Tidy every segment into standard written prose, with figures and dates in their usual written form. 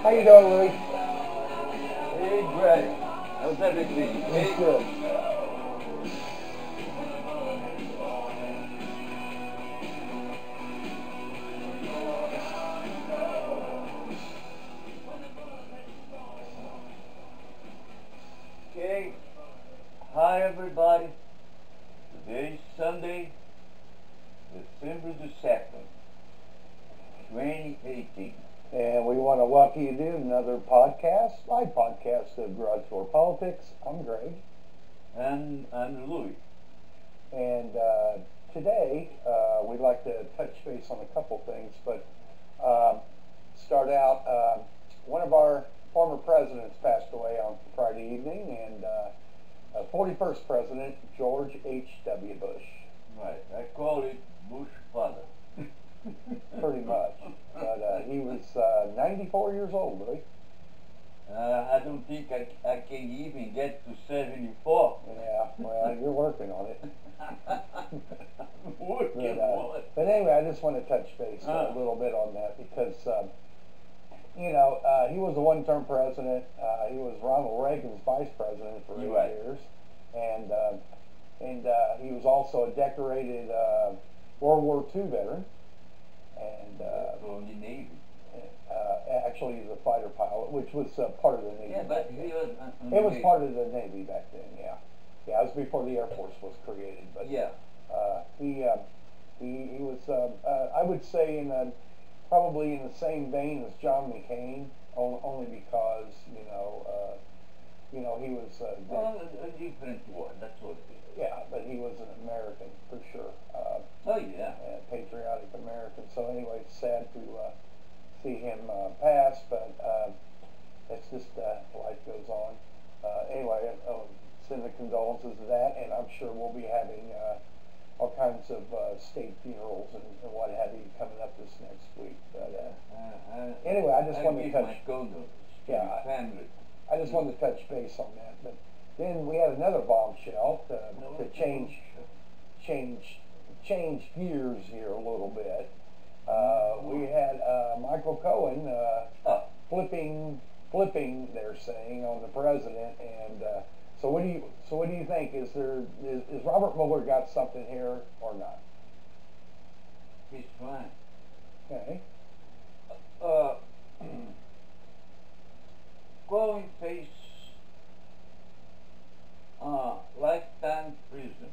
How you doing, Louis? Hey, Greg. How's everything? It's good. Okay. Hi, everybody. Today is Sunday, December the 2nd, 2018. And we want to welcome you to another podcast, live podcast of Garage Door Politics. I'm Greg. And I'm Louis. And today we'd like to touch base on a couple things, but start out, one of our former presidents passed away on Friday evening, and 41st President George H.W. Bush. Right. I call it Bush father. Pretty much. But he was 94 years old, Louis. I don't think I can even get to 74. Yeah, well, you're working on it. Working on it. But anyway, I just want to touch base a little bit on that because, he was a one-term president. He was Ronald Reagan's vice president for 8 years. And he was also a decorated World War II veteran. And from the Navy. Actually, he's a fighter pilot, which was part of the Navy. Yeah, but he was. It was part of the Navy back then. Yeah, yeah. It was before the Air Force was created. But yeah, he was. I would say probably in the same vein as John McCain, only because he was. Well, a different one. That's what it is. Yeah, but he was an American for sure. Oh yeah, a patriotic American. So anyway, it's sad to see him pass, but it's just life goes on. Anyway, send the condolences to that, and I'm sure we'll be having all kinds of state funerals and what have you coming up this next week. But anyway, I just wanted to touch. I just wanted to touch base on that. But then we had another bombshell to change gears here a little bit. We had Michael Cohen flipping, they're saying, on the president. And so what do you think? Is Robert Mueller got something here or not? He's fine. Okay. Cohen face lifetime prison.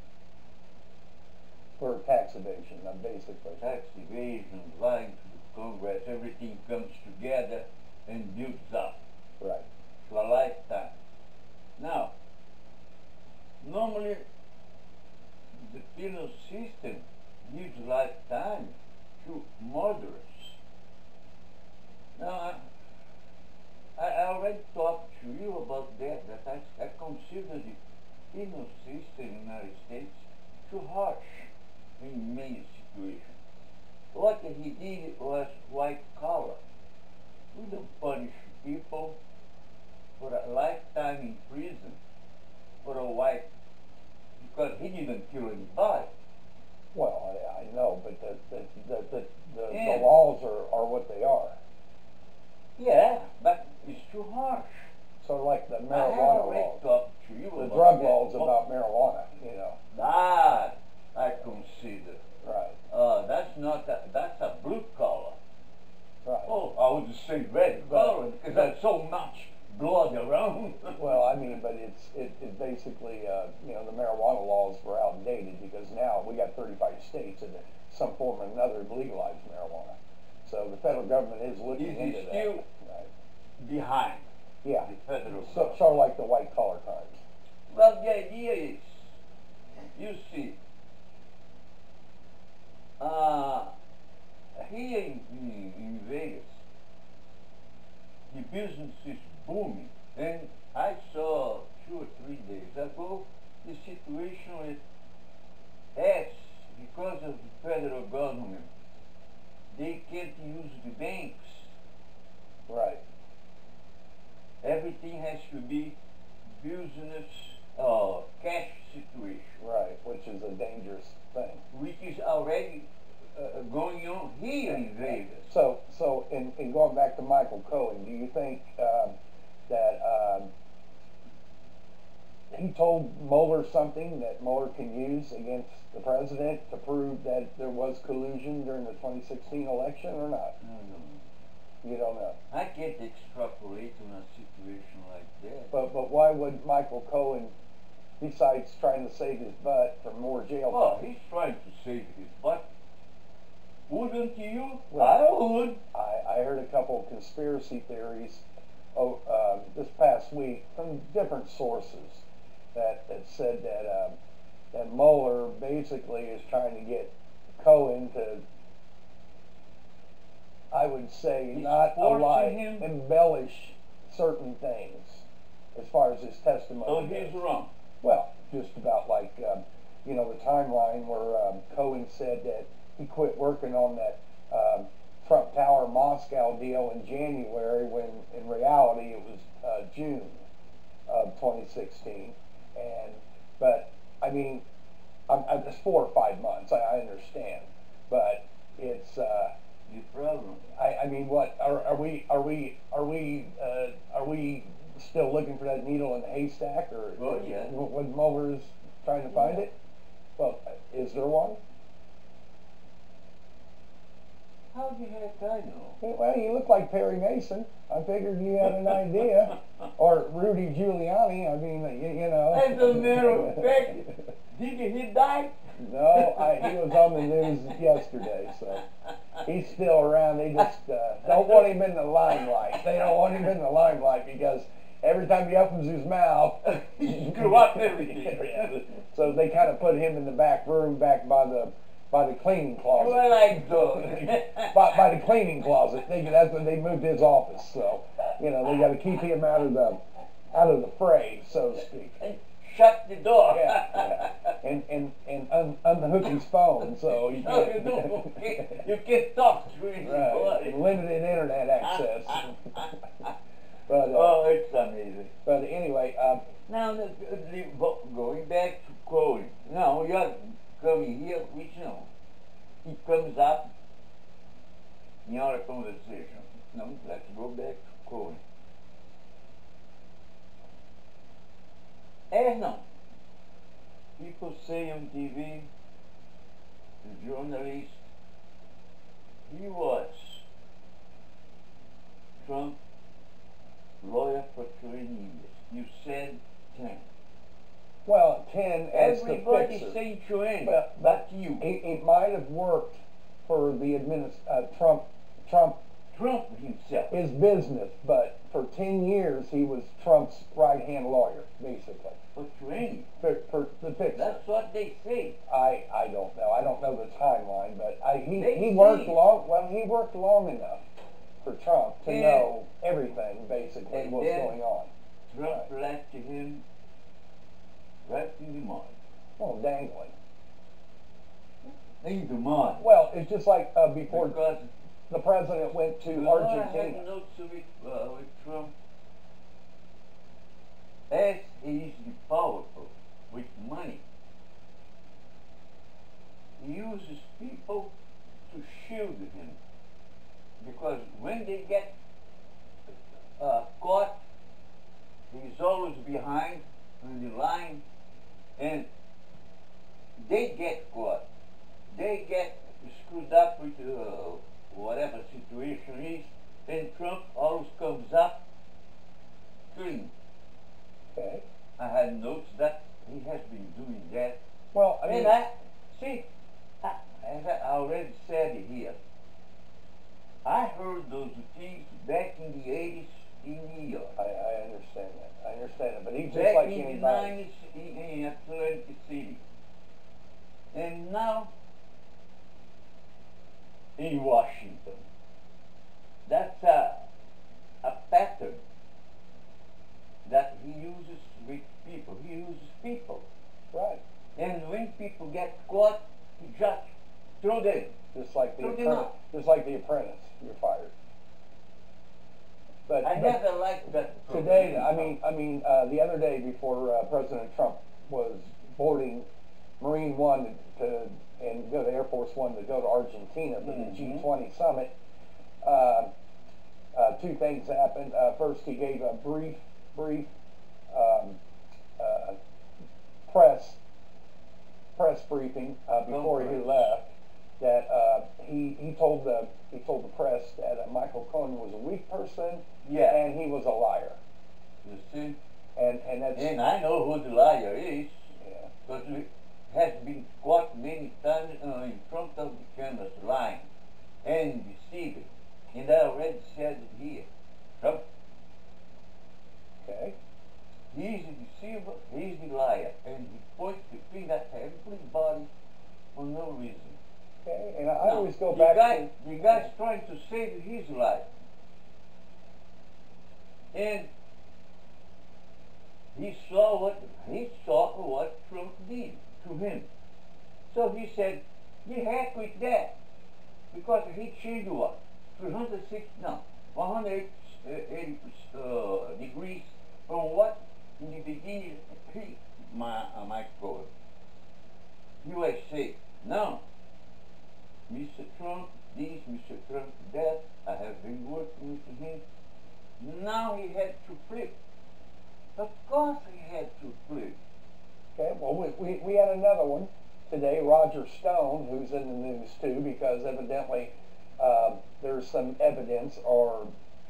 For tax evasion, basically. Tax evasion, lying to the Congress, everything comes together and builds up. Right. For a lifetime. Now, normally the penal system gives lifetime to murderers. Now, I already talked to you about that I consider the penal system in the United States too harsh in many situations. What he did was white collar. We don't punish people for a lifetime in prison for a white, because he didn't kill anybody. Well, I know, but the laws are what they are. Yeah, but it's too harsh. Sort of like the marijuana I have already laws. talked to you The about drug that. laws about marijuana, That I consider. Right. That's a blue collar. Right. Oh, I would say red collar because there's so much blood around. Well, I mean, but it basically, the marijuana laws were outdated because now we got 35 states that in some form or another have legalized marijuana. So the federal government is looking into that. Still right. Behind. Yeah. The federal sort of like the white collar crimes. Well, the idea is, you see, here in Vegas, the business is booming, and I saw 2 or 3 days ago the situation with S, because of the federal government, they can't use the banks. Right. Everything has to be business cash situation. Right, which is a dangerous thing. Which is already going on here in Vegas. So So, in going back to Michael Cohen, do you think that he told Mueller something that Mueller can use against the president to prove that there was collusion during the 2016 election or not? I don't know. You don't know. I can't extrapolate on a situation like that. But why would Michael Cohen, besides trying to save his butt from more jail Well, time? he's trying to save his butt. Wouldn't you? Well, I would. I heard a couple of conspiracy theories this past week from different sources that said that Mueller basically is trying to get Cohen to, I would say, He's not forcing lie, him? embellish certain things as far as his testimony So goes. he's wrong. Well, just about like, the timeline where Cohen said that he quit working on that Trump Tower Moscow deal in January when in reality it was June of 2016. But I mean, it's 4 or 5 months. I understand, but it's. The problem. I mean, what are we still looking for that needle in the haystack, or Well, yeah. when Mueller is trying to find it? Well, is there one? How the heck I know? Well, you look like Perry Mason. I figured you had an idea, or Rudy Giuliani. I mean, you know. As a matter of fact, did he die? No, he was on the news yesterday, so he's still around. They just don't want him in the limelight. They don't want him in the limelight because every time he opens his mouth, he screw up everything. Yeah. So they kind of put him in the back room, back by the cleaning closet. Well, I do. by the cleaning closet. That's when they moved his office. So they got to keep him out of the fray, so to speak. Shut the door. Yeah. And unhook his phone, so you No, can't. you can't talk through his Right. body. Limited internet access. But Oh, it's amazing. but anyway, Now, going back to Cohen. Now, you're coming here, which he comes up in our conversation. Now, let's go back to Cohen. No. People say on TV, the journalist, he was Trump lawyer for 20 years. You said 10. well, 10 as the Everybody fixer. say 20, But but you. It might have worked for the Trump Trump himself. his business, but for 10 years he was Trump's right-hand lawyer, basically. For 20. For the fixer. That's what they say. I don't know. I don't know the timeline, but he They worked say. long. Well, he worked long enough for Trump to And- know everything, basically, and what's then- going on. Trump left him right in the mud. Well, dangling. In the mud. Well, it's just like before Because the president went to I had Argentina. notes with Trump. As he is powerful with money, he uses people to shield him. Because when they get caught, he's always behind on the line, and they get caught. They get screwed up with whatever situation is, and Trump always comes up clean. Okay. I had notes that he has been doing that. Well, I mean, As I already said here, I heard those things back in the 80s in New York. I understand that. I understand it, but he's just Back like in the anybody. 90s in Atlantic City. And now in Washington. That's a pattern that he uses with people. He uses people. Right. And when people get caught, he just throw them. Just like the Throw them apprentice. out. Just like the apprentice. You're fired. But I never liked that. today, the other day before President Trump was boarding Marine One and go to Air Force One to go to Argentina for the G20 summit, two things happened. First, he gave a brief um, uh, press briefing before he left. That he told the press that Michael Cohen was a weak person, Yeah. and he was a liar. You see? And I know who the liar is, yeah. because he has been caught many times in front of the cameras lying and deceiving. And I already said it here. Trump, Okay. he's the deceiver, he's the liar, and he points the finger at everybody for no reason. Okay. And I Now, always go back to the guy's trying to say that he's a liar. And he saw what Trump did to him. So he said, "The heck with that," because he changed what 180 degrees from what in the beginning Michael Cohen. USA. Now, Mr. Trump this, Mr. Trump that. I have been working with him. Now he had to flip. Of course he had to flip. Okay, well, we had another one today, Roger Stone, who's in the news too, because evidently there's some evidence, or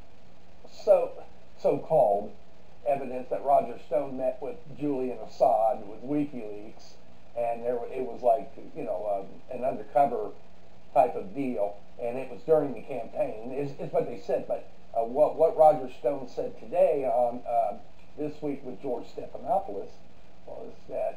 so-called evidence, that Roger Stone met with Julian Assange with WikiLeaks, and it was like, you know, an undercover type of deal, and it was during the campaign, is what they said. But what Roger Stone said today on This Week with George Stephanopoulos was that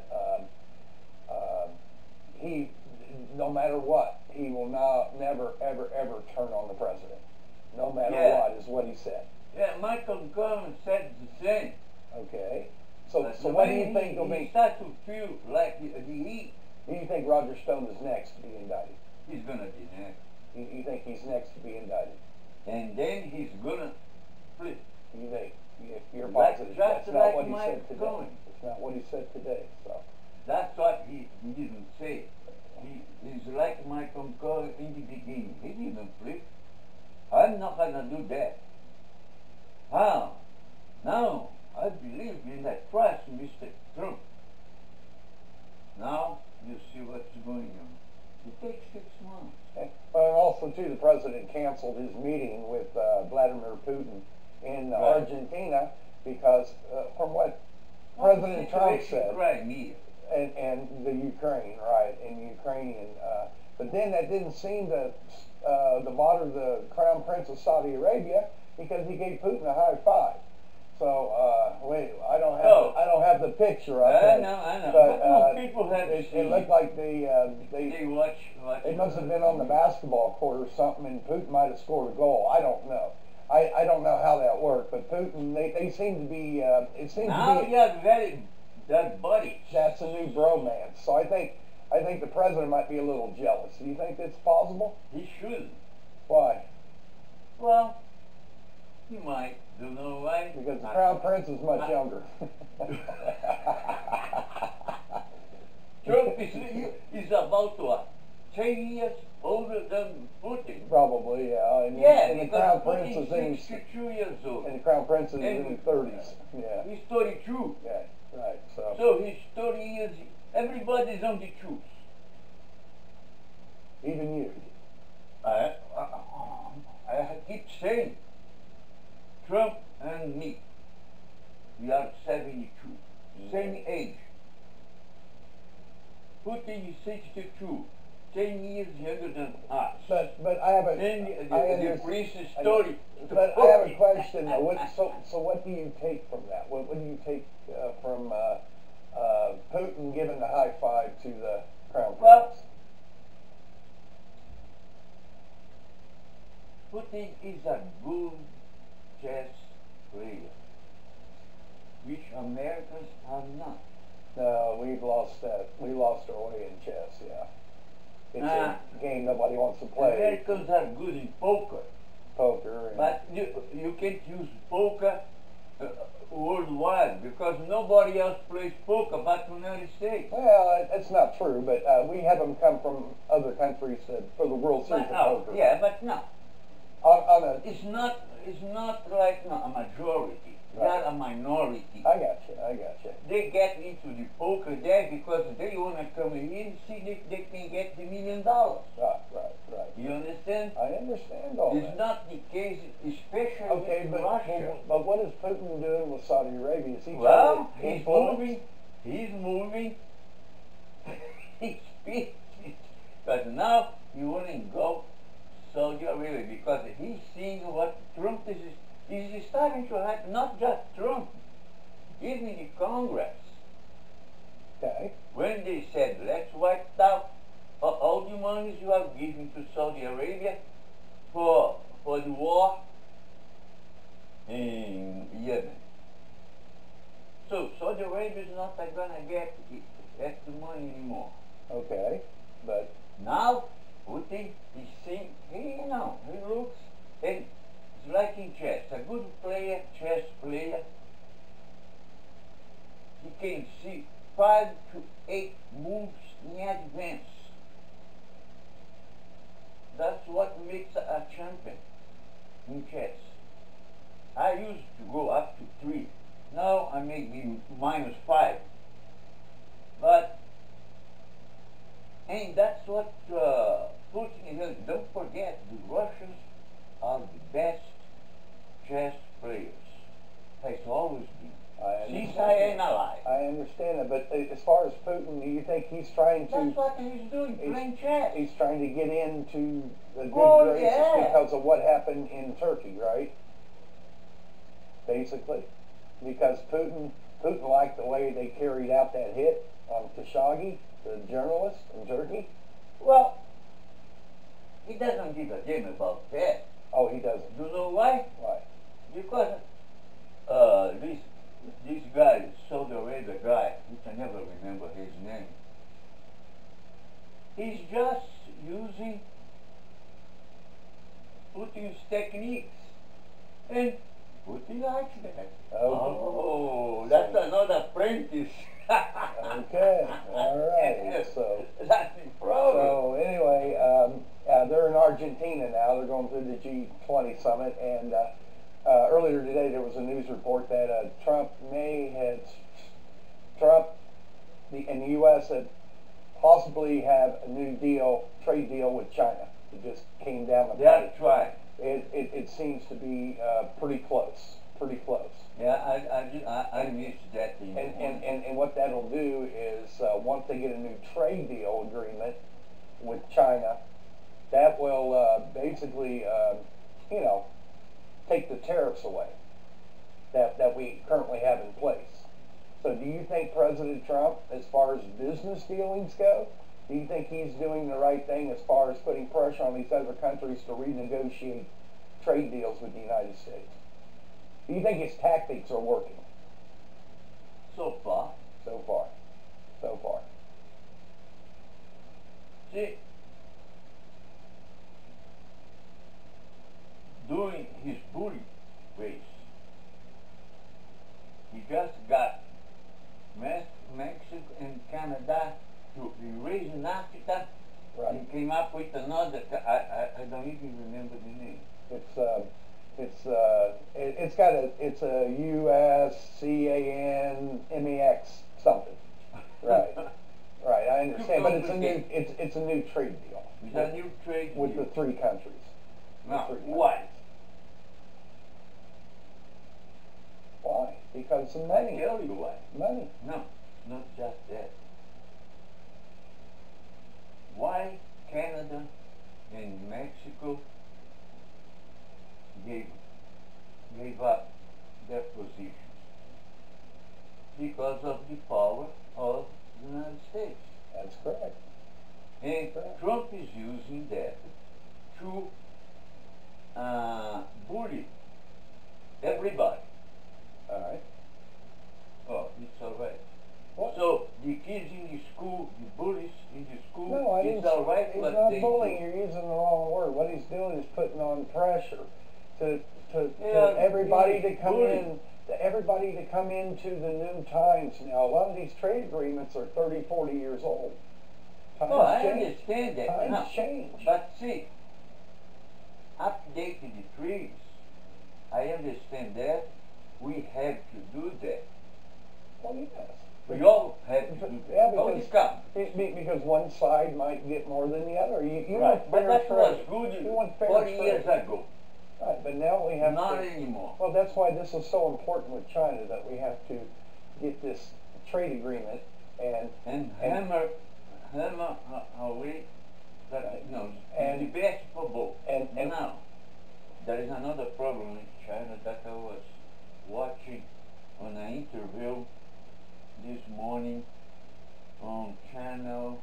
he, no matter what, he will never, ever, ever turn on the president. No matter what, is what he said. Yeah, Michael Cohen said the same. Okay. So what do you think will be? He starts to feel like the heat. Do you think Roger Stone is next to be indicted? He's gonna be next. You think he's next to be indicted? And then he's gonna flip. You think? If you're Like- positive, just that's not like what he Michael said today. Cohen. It's not what he said today. So. That's what he didn't say. He's like Michael Cohen in the beginning. He didn't flip. I'm not gonna do that. How? No, I believe in I trust Mr. Trump. Now you see what's going on. It takes 6 months. Okay. But also too, the president canceled his meeting with Vladimir Putin in Argentina because from what President Trump said, Crimea. and the Ukraine, right, and Ukrainian, but then that didn't seem to bother the Crown Prince of Saudi Arabia, because he gave Putin a high five. So wait, I don't have the picture of it. I know. But people have it looked like they watch. It must have been on the basketball court or something, and Putin might have scored a goal. I don't know. I don't know how that worked, but Putin, they seem to be. It seems now to be. you have very good buddies. That's a new bromance. So I think the president might be a little jealous. Do you think that's possible? He shouldn't. Why? Well, he might. Don't know why. Because the Crown Prince is much younger. Trump is about to 10 years older than Putin. Probably, yeah. And the Crown Prince is in 62 years old. And the Crown Prince is in his 30s. Yeah. He's 32. Yeah, right. So he's 30 years. Everybody's on the truth. Even you. I keep saying, Trump and me, we are 72, same age. Putin is 62, 10 years younger than us. But I have a. And the Prince is 30. But I have a question though. So what do you take from that? What do you take from Putin giving the high five to the Crown Prince? Well, Putin is a good chess player, which Americans are not. No, we've lost that. We lost our way in chess. Yeah, it's a game nobody wants to play. Americans are good in poker. Poker. But you can't use poker worldwide, because nobody else plays poker but the United States. Well, it's not true, but we have them come from other countries for the World Series of poker. Yeah, but no. On a, It's not like a majority. They Right. are a minority. I got you. They get into the poker there because they want to come here and see if they can get the $1 million. Right. You understand? I understand all It's that. not the case, especially Okay, in but Russia. what is Putin doing with Saudi Arabia? Is he Well, trying to he's influence? moving. He's speaking. But now he wouldn't go Saudi Arabia because he's seeing what Trump is starting to happen. Not just Trump, even the Congress. Okay. When they said, let's wipe out all the monies you have given to Saudi Arabia for the war in Yemen. So Saudi Arabia is not going to get the money anymore. Okay. But Now, Putin is saying, hey, he looks, and it's like in chess, a good player, chess player, he can see 5 to 8 moves in advance. That's what makes a champion in chess. I used to go up to 3. Now I may be -5. But, and that's what Putin is. Don't forget, the Russians are the best chess players. Has always been. Since I am alive. I understand it, but as far as Putin, do you think he's trying to? That's what he's doing, playing chess. He's trying to get into the good Oh, graces yeah. because of what happened in Turkey, right? Basically, because Putin liked the way they carried out that hit on Khashoggi, the journalist in Turkey. Well, he doesn't give a damn about that. Oh, he doesn't. You know why? Why? Because this guy, Saudi Arabia guy, which I never remember his name, he's just using Putin's techniques. And Putin likes that. Oh, that's another apprentice. Okay, all right. So that's the problem. So anyway, they're in Argentina now. They're going through the G20 summit, and earlier today there was a news report that Trump and the U.S. had possibly have a new trade deal with China. It just came down the pipe. That's right. It seems to be pretty close. Yeah, I missed that thing. And what that'll do is once they get a new trade deal agreement with China, that will basically, take the tariffs away that we currently have in place. So do you think President Trump, as far as business dealings go, do you think he's doing the right thing as far as putting pressure on these other countries to renegotiate trade deals with the United States? Do you think his tactics are working? So far. See, during his bully race, he just got Mexico and Canada to erase NAFTA. Right. He came up with another. I don't even remember the name. It's a USCANMEX something. Right. Right. I understand, but it's a new trade deal. It's a new trade with deal. the 3 countries. Now, why? Why? Because of I money. tell you why. Money. No, not just that. Why Canada and Mexico gave up their positions? Because of the power of the United States. That's correct. And Trump is using that to bully everybody. All right. Oh, it's all right. What? So the kids in the school, the bullies in the school, No, I didn't. it's all right. He's what not they bullying. do. You're using the wrong word. What he's doing is putting on pressure to Yeah, everybody to come bully. in. To everybody to come into the new times now. A lot of these trade agreements are 30, 40 years old. Times Oh, I change. understand that. Times No, change. but see, update the trees. I understand that. We have to do that. Well, yes. We all have to do Yeah, that. Oh, because, it's come. because one side might get more than the other. You Right, want but fair that was trade. good You want fair 40 trade. years ago. Right, but now we have Not to. anymore. Well, that's why this is so important with China, that we have to get this trade agreement and hammer away that And- the best for both. and Now, there is another problem in China that I was watching on an interview this morning on Channel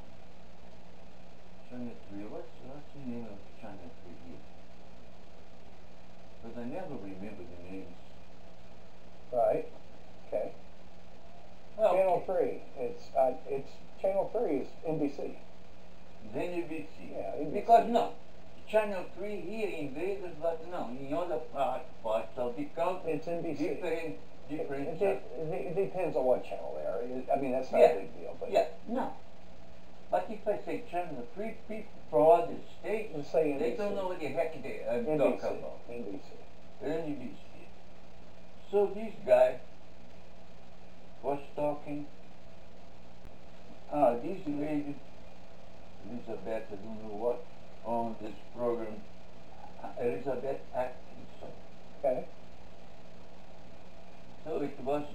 3. What's the name of Channel 3 here? Because I never remember the names. right. Okay. Okay. Channel 3. It's Channel 3 is NBC. Then NBC. Yeah, NBC. Because no, Channel 3 here in Vegas, but no, in other parts of the country, It's NBC. different. It depends on what channel they are. I mean, that's not Yeah. a big deal. But Yeah, no. But if I say Channel 3, people from other states, let's say they NBC. don't know what the heck they are NBC. talking about. NBC. NBC. So this guy was talking. This lady, Elizabeth, I don't know what, on this program, Elizabeth Atkinson. Okay. So it was,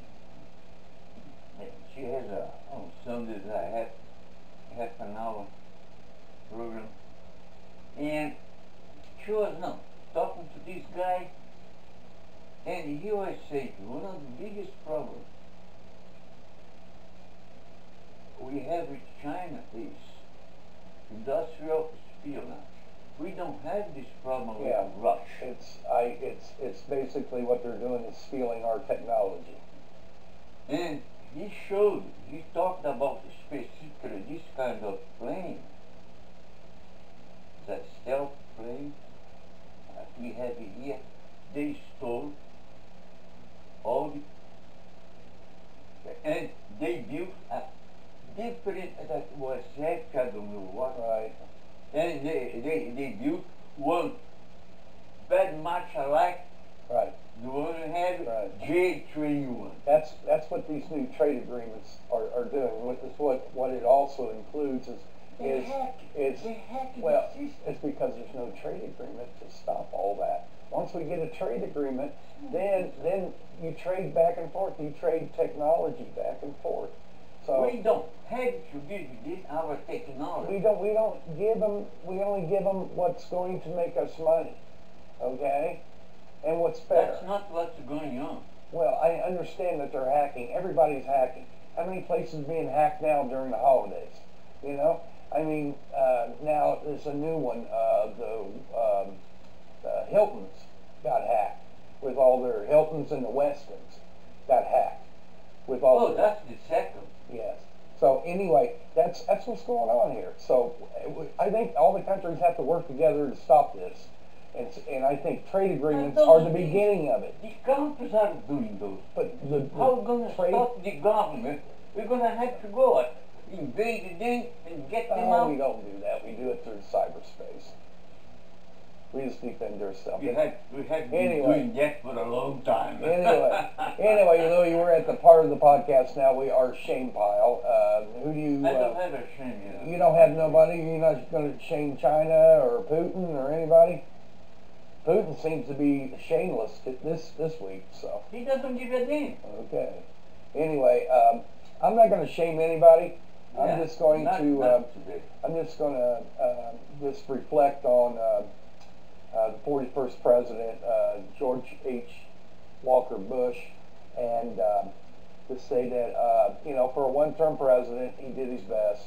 she has on Sundays half an hour program, and she was talking to this guy, and he was saying one of the biggest problems we have with China is industrial espionage. We don't have this problem with Russia. It's basically what they're doing is stealing our technology. And he talked about specifically this kind of plane, that stealth plane that we have here. They stole all and they built a different, that was I don't know what. Right. And they built one very much alike Right. the one we had, Right. J21. That's what these new trade agreements are doing. What it also includes is They hack the system. it's because there's no trade agreement to stop all that. Once we get a trade agreement, then you trade back and forth. You trade technology back and forth. So We don't have to give this our technology. we don't give them. We only give them what's going to make us money. Okay, and what's fair. That's not what's going on. Well, I understand that they're hacking. Everybody's hacking. How many places being hacked now during the holidays? You know, I mean, now there's a new one. The Hiltons got hacked with all their Hiltons and the Westons got hacked with all. Oh, that's the second. Yes. So anyway, that's what's going on here. So I think all the countries have to work together to stop this. And I think trade agreements are the beginning of it. The countries are doing those. But How are we going to trade, stop the government? We're going to have to go invade them and get them out. we don't do that. We do it through cyberspace. We just defend ourselves. We have been Anyway. doing that for a long time. Anyway, Louis, we're at the part of the podcast now. We are shame pile. Who do you? I don't have a shame, You don't have nobody. You're not going to shame China or Putin or anybody. Putin seems to be shameless this week. So He doesn't give a damn. okay. Anyway, I'm not going to shame anybody. I'm just going not to. today. I'm just going to just reflect on the 41st president, George H. Walker Bush, and to say that for a one-term president, he did his best.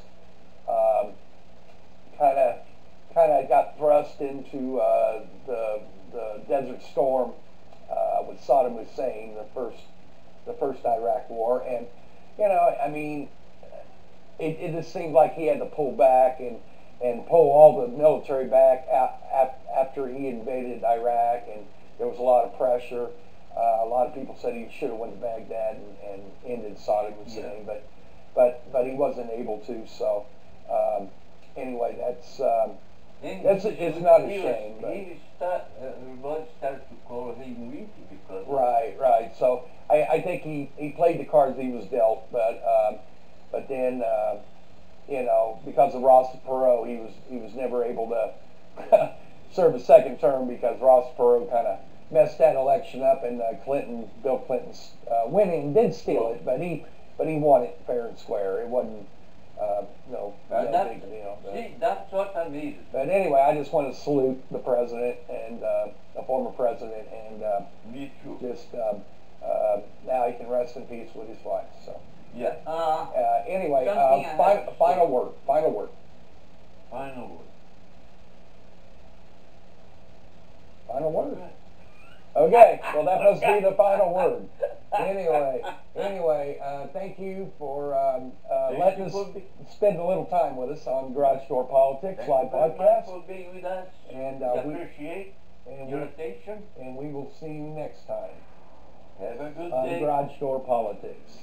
Kind of got thrust into the Desert Storm with Saddam Hussein, the first Iraq War, and I mean, it just seemed like he had to pull back and pull all the military back after he invaded Iraq, and there was a lot of pressure. A lot of people said he should have went to Baghdad and ended Saddam Hussein, but he wasn't able to. So anyway, It's not a shame. But Everybody started to call him Winky because right. So I think he played the cards he was dealt, but then because of Ross Perot, he was never able to serve a second term because Ross Perot kind of messed that election up, and Bill Clinton's winning did steal it, but he won it fair and square. It wasn't no big deal. See, that's what I mean. But anyway, I just want to salute the president and the former president, and me too. Just now he can rest in peace with his wife. So yeah. Anyway, final word. Final word. Final word. Okay, well that must be the final word. Anyway, thank you for letting us spend a little time with us on Garage Door Politics Live Podcast. For being with us. And we appreciate your attention. And we will see you next time. Have a good on day. Garage Door Politics.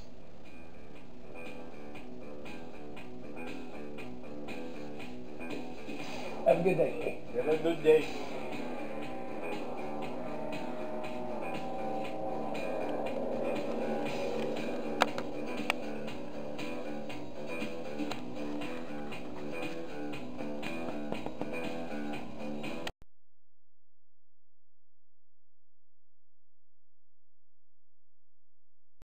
Have a good day. Have a good day.